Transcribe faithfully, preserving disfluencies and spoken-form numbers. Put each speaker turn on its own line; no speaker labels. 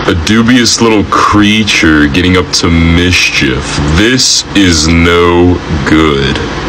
A dubious little creature getting up to mischief. This is no good.